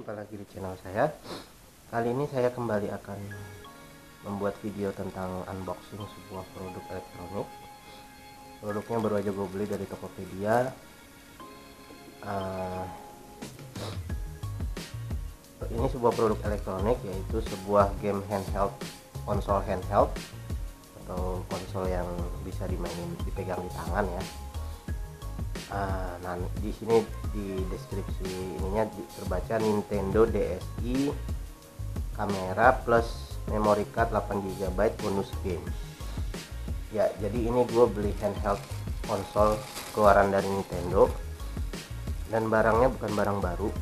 jumpa lagi di channel saya. Kali ini saya kembali akan membuat video tentang unboxing sebuah produk elektronik. Produknya baru aja gue beli dari Tokopedia. Ini sebuah produk elektronik, yaitu sebuah game handheld, konsol handheld atau konsol yang bisa dipegang di tangan ya. Nah, di sini di deskripsi ininya terbaca Nintendo DSi, kamera plus memory card 8 GB bonus game. Ya, jadi ini gue beli handheld konsol keluaran dari Nintendo, dan barangnya bukan barang baru,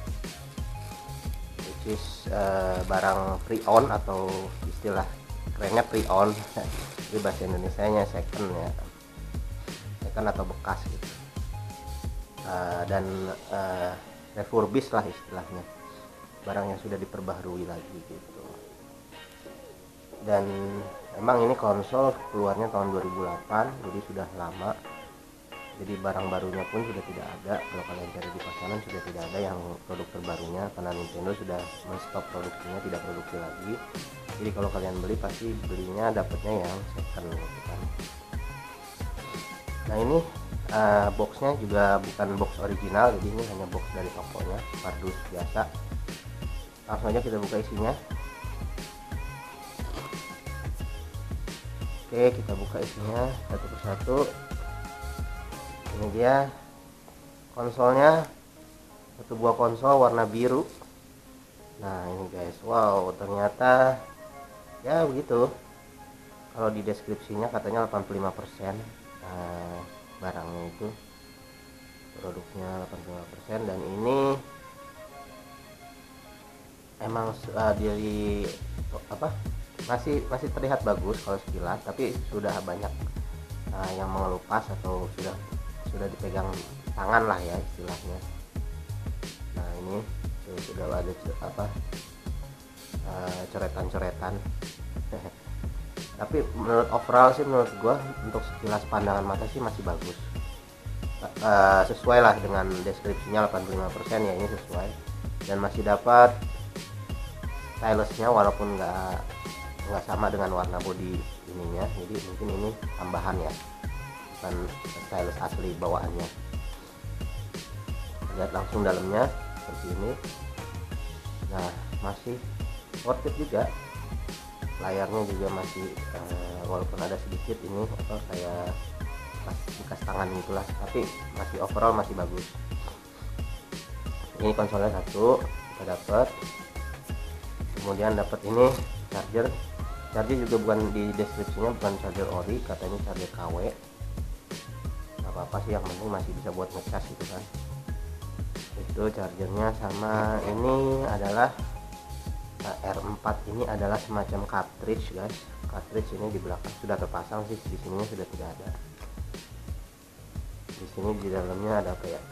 which is barang pre-owned, atau istilah kerennya pre-owned di bahasa Indonesianya second ya, second atau bekas gitu. Dan refurbish lah istilahnya, barang yang sudah diperbaharui lagi gitu. Dan memang ini konsol keluarnya tahun 2008, jadi sudah lama. Jadi barang barunya pun sudah tidak ada. Kalau kalian cari di pasaran sudah tidak ada yang produk terbarunya, karena Nintendo sudah menstop produksinya, tidak produksi lagi. Jadi kalau kalian beli pasti belinya dapatnya yang second gitu kan. Nah, ini boxnya juga bukan box original, jadi ini hanya box dari tokonya, kardus biasa. Langsung aja kita buka isinya. Oke, kita buka isinya satu persatu. Ini dia konsolnya, satu buah konsol warna biru. Nah ini guys, wow, ternyata ya begitu. Kalau di deskripsinya katanya 85%. Barangnya itu, produknya 85%, dan ini emang dari masih terlihat bagus kalau sekilas, tapi sudah banyak yang mengelupas atau sudah dipegang tangan lah ya istilahnya. Nah ini sudah ada coretan-coretan. Tapi menurut overall sih, menurut gua untuk sekilas pandangan mata sih masih bagus. Sesuai lah dengan deskripsinya 85% ya, ini sesuai. Dan masih dapat stylusnya, walaupun nggak sama dengan warna body ininya, jadi mungkin ini tambahan ya, bukan stylus asli bawaannya. Lihat langsung dalamnya seperti ini. Nah masih worth it juga. Layarnya juga masih walaupun ada sedikit ini kayak bekas tangan gitulah, tapi masih overall masih bagus. Ini konsolnya satu kita dapat, kemudian dapat ini charger juga bukan di deskripsinya, bukan charger ori, katanya charger KW. Gak apa-apa sih, yang penting masih bisa buat ngecas gitu kan. Itu chargernya. Sama ini adalah R4, ini adalah semacam cartridge guys. Cartridge ini di belakang sudah terpasang sih, di sini sudah tidak ada. Di sini di dalamnya ada apa ya?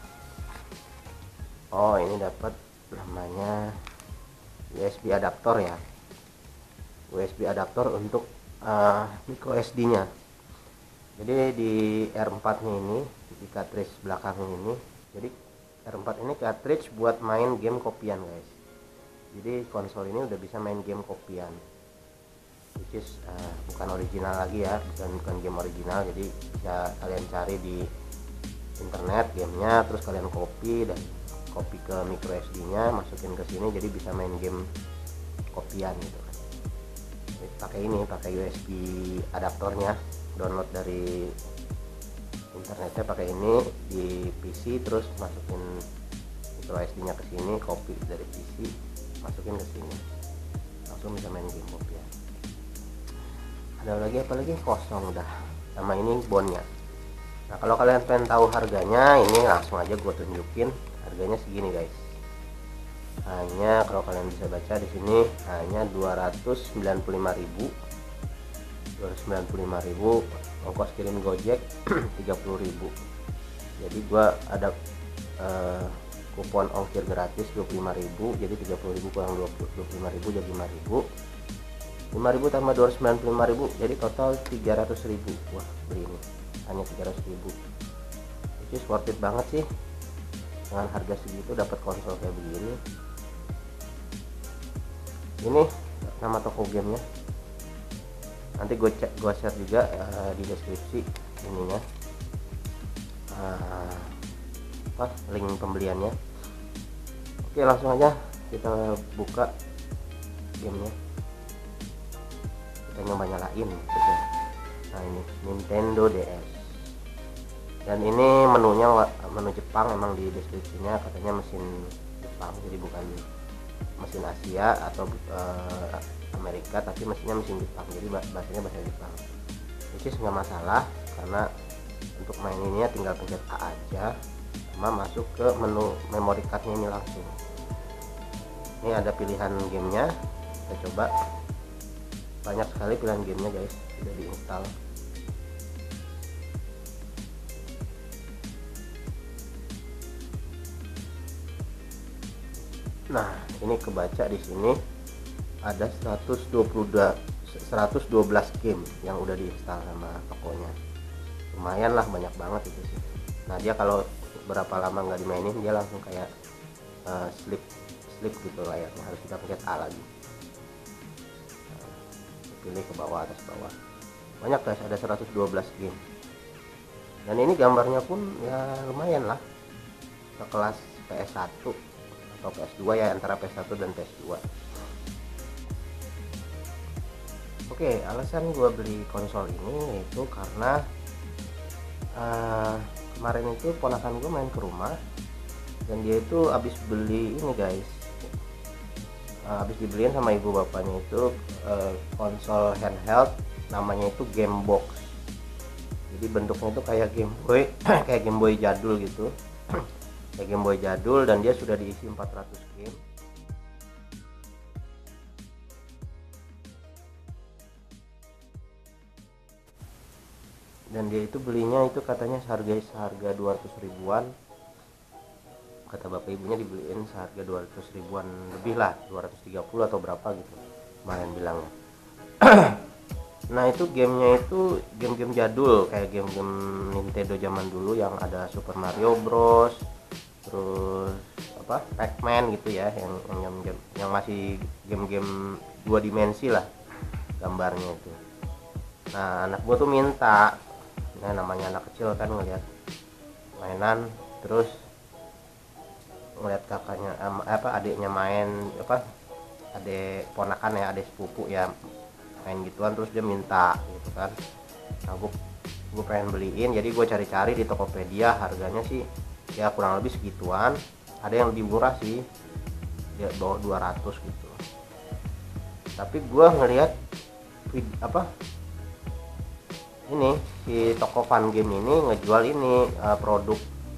Oh, ini dapat namanya USB adaptor ya. USB adaptor untuk micro SD nya. Jadi di R4 nya ini, di cartridge belakang ini, jadi R4 ini cartridge buat main game kopian guys. Jadi konsol ini udah bisa main game kopian, which is bukan original lagi ya, bukan game original. Jadi bisa kalian cari di internet gamenya, terus kalian copy ke micro SD nya, masukin ke sini, jadi bisa main game kopian gitu kan. Pakai USB adaptornya, download dari internetnya pakai ini di PC, terus masukin micro SD nya ke sini, copy dari PC masukin ke sini, langsung bisa main game kopian. Ada lagi apa lagi? Kosong udah. Sama ini bonnya. Nah kalau kalian pengen tahu harganya, ini langsung aja gue tunjukin. Harganya segini guys. Hanya kalau kalian bisa baca di sini, hanya 295.000. Ongkos kirim Gojek 30.000. Jadi gua ada kupon ongkir gratis 25.000, jadi 30.000 kurang 25.000 jadi 5.000. 5.000 tambah 295.000 jadi total 300.000. Wah, beli ini hanya 300.000. Itu worth it banget sih. Dengan harga segitu dapat konsol kayak begini. Ini nama toko gamenya, nanti gue share juga di deskripsi ininya, link pembeliannya. Oke, langsung aja kita buka gamenya, kita nyoba nyalain gitu. Nah, ini Nintendo DS, dan ini menunya menu Jepang, emang di deskripsinya katanya mesin Jepang, jadi bukan mesin Asia atau Amerika, tapi mesinnya mesin Jepang, jadi bahasanya bahasa Jepang. Which is nggak masalah, karena untuk main ininya tinggal pencet A aja sama masuk ke menu memory cardnya ini langsung. Ini ada pilihan gamenya, kita coba. Banyak sekali pilihan gamenya guys, sudah diinstal. Nah, ini kebaca di sini ada 112 game yang udah diinstal sama tokonya. Lumayan lah, banyak banget itu sih. Nah, dia kalau berapa lama nggak dimainin, dia langsung kayak sleep gitu layarnya, harus kita pencet A lagi. Nah, pilih ke bawah, atas bawah. Banyak guys, ada 112 game. Dan ini gambarnya pun ya lumayan lah, sekelas PS1 atau PS2 ya, antara PS1 dan PS2. Oke, alasan gue beli konsol ini yaitu karena kemarin itu ponakan gue main ke rumah, dan dia itu habis beli ini guys, habis dibeliin sama ibu bapaknya itu konsol handheld, namanya itu Game Box. Jadi bentuknya itu kayak Game Boy kayak Game Boy jadul gitu kayak Game Boy jadul, dan dia sudah diisi 400 game. Dan dia itu belinya itu katanya seharga 200 ribuan, kata bapak ibunya dibeliin seharga 200 ribuan lebih lah, 230 atau berapa gitu kemarin bilangnya. Nah, itu gamenya itu game-game jadul, kayak game-game Nintendo zaman dulu yang ada Super Mario Bros, terus apa Pac-Man gitu ya, yang masih game-game 2 dimensi lah gambarnya itu. Nah, anak gua tuh minta, nah namanya anak kecil kan, ngeliat mainan, terus ngeliat kakaknya adiknya main, adik ponakan ya, adik sepupu ya, main gituan, terus dia minta gitu kan. Nah, gue pengen beliin, jadi gue cari-cari di Tokopedia, harganya sih ya kurang lebih segituan, ada yang lebih murah sih, dia bawah 200 gitu. Tapi gue ngeliat ini si toko Fun Game ini ngejual ini produk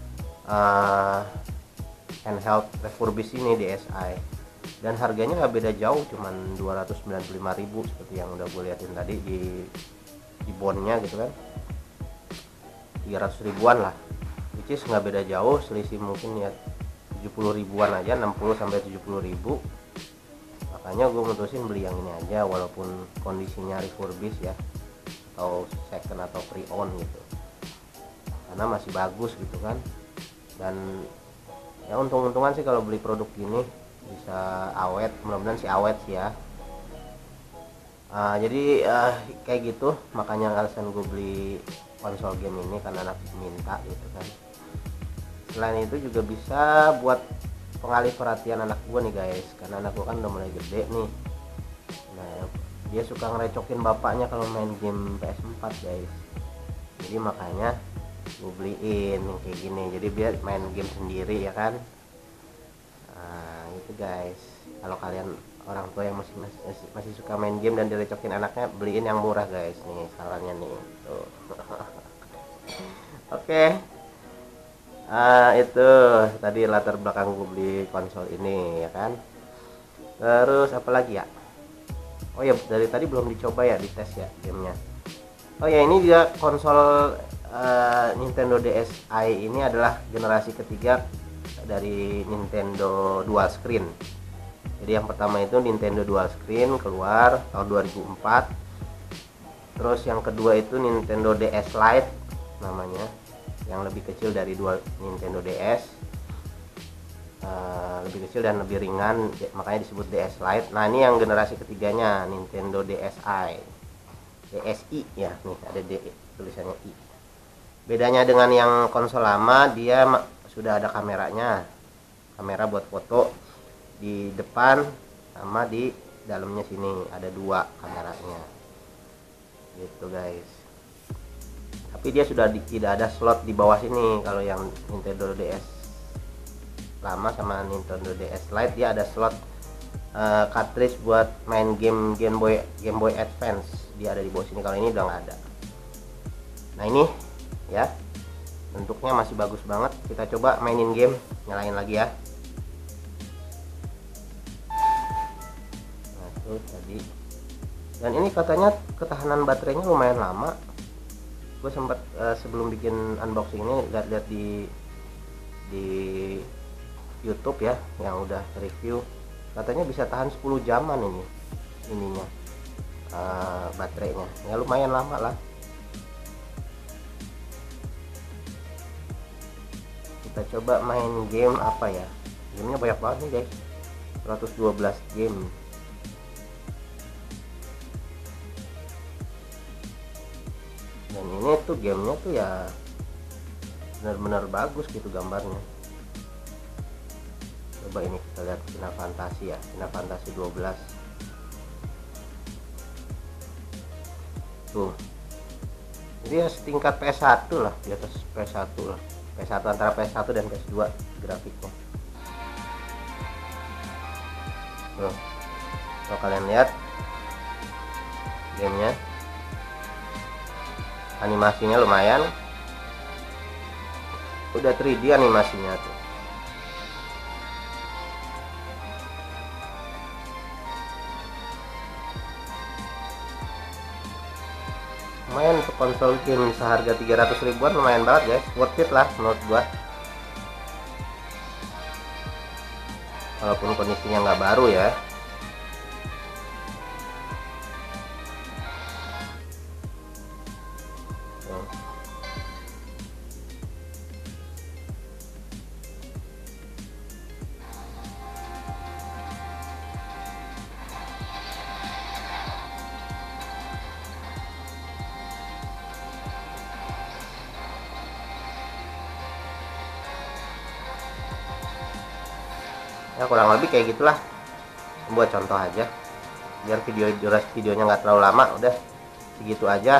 handheld refurbish ini DSi, dan harganya nggak beda jauh, cuman 295.000 seperti yang udah gue liatin tadi di bondnya gitu kan, 300 ribuan lah, which is nggak beda jauh, selisih mungkin ya 70 ribuan aja, 60 sampai 70 ribu. Makanya gue mutusin beli yang ini aja, walaupun kondisinya refurbish ya, atau second atau pre-owned gitu, karena masih bagus gitu kan. Dan ya untung-untungan sih kalau beli produk gini, bisa awet, mudah-mudahan sih awet sih ya. Jadi kayak gitu, makanya alasan gue beli konsol game ini, karena anak minta gitu kan. Selain itu juga bisa buat pengalih perhatian anak gue nih guys, karena anak gue kan udah mulai gede nih. Nah, dia suka ngerecokin bapaknya kalau main game PS4 guys, jadi makanya gue beliin kayak gini, jadi biar main game sendiri ya kan. Nah gitu guys, kalau kalian orang tua yang masih suka main game dan direcokin anaknya, beliin yang murah guys, nih sarannya nih tuh. Oke. Itu tadi latar belakang gue beli konsol ini ya kan. Terus apa lagi ya, oh ya, dari tadi belum dicoba ya, dites ya gamenya. Oh ya, ini dia konsol Nintendo DSi ini adalah generasi ketiga dari Nintendo Dual Screen. Jadi yang pertama itu Nintendo Dual Screen keluar tahun 2004. Terus yang kedua itu Nintendo DS Lite namanya, yang lebih kecil dari Nintendo DS. lebih kecil dan lebih ringan, makanya disebut DS Lite. Nah ini yang generasi ketiganya, Nintendo DSi ya, nih ada D tulisannya I. Bedanya dengan yang konsol lama, dia sudah ada kameranya, kamera buat foto di depan sama di dalamnya sini, ada dua kameranya gitu guys. Tapi dia sudah tidak ada slot di bawah sini. Kalau yang Nintendo DS lama sama Nintendo DS Lite dia ada slot cartridge buat main Game Boy Advance, dia ada di bawah sini. Kalau ini udah nggak ada. Nah ini ya, bentuknya masih bagus banget. Kita coba mainin game, nyalain lagi ya. Nah itu tadi, dan ini katanya ketahanan baterainya lumayan lama. Gue sempat sebelum bikin unboxing ini lihat-lihat di YouTube ya, yang udah review, katanya bisa tahan 10 jaman ininya baterainya ya, lumayan lama lah. Kita coba main game apa ya, gamenya banyak banget nih guys, 112 game. Dan ini tuh gamenya tuh ya benar-benar bagus gitu gambarnya. Coba ini kita lihat Final Fantasy ya, Final Fantasy 12 tuh, jadi ya setingkat PS1 lah, di atas PS1 lah, PS1 antara PS1 dan PS2 grafiknya tuh. Kalau kalian lihat gamenya, animasinya lumayan, udah 3D animasinya tuh. Lumayan untuk konsol game seharga 300 ribuan, lumayan banget guys, worth it lah menurut gua. Walaupun kondisinya nggak baru ya. Ya kurang lebih kayak gitulah, buat contoh aja biar durasi videonya nggak terlalu lama. Udah segitu aja.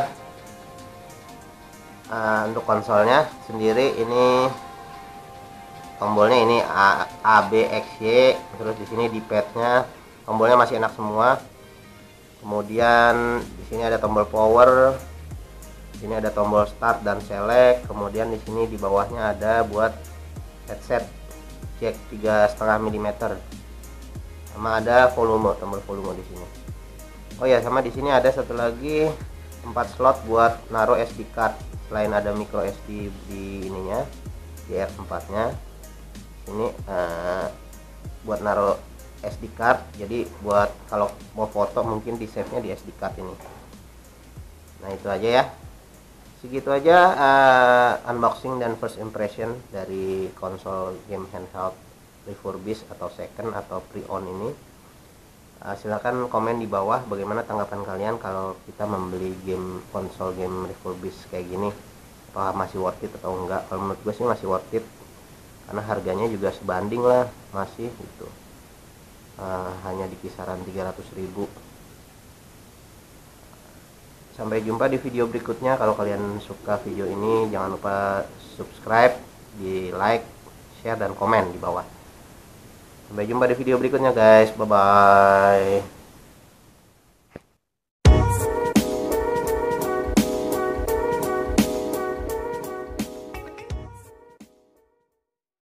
Untuk konsolnya sendiri ini tombolnya ini A, B, X, Y, terus di sini di padnya tombolnya masih enak semua. Kemudian di sini ada tombol power, di sini ada tombol start dan select. Kemudian di sini di bawahnya ada buat headset jack 3,5 mm, sama ada volume, tombol volume di sini. Oh ya, sama di sini ada satu lagi 4 slot buat naruh SD card. Selain ada micro SD di ininya, di R4 nya ini buat naruh SD card, jadi buat kalau mau foto mungkin di save nya di SD card ini. Nah itu aja ya, segitu aja unboxing dan first impression dari konsol game handheld refurbished atau second atau pre-owned ini. Silahkan komen di bawah bagaimana tanggapan kalian kalau kita membeli game konsol game refurbished kayak gini, apakah masih worth it atau enggak. Kalau menurut gue sih masih worth it, karena harganya juga sebanding lah, masih gitu, hanya di kisaran 300.000. Sampai jumpa di video berikutnya. Kalau kalian suka video ini, jangan lupa subscribe, di like, share, dan komen di bawah. Sampai jumpa di video berikutnya guys, bye bye.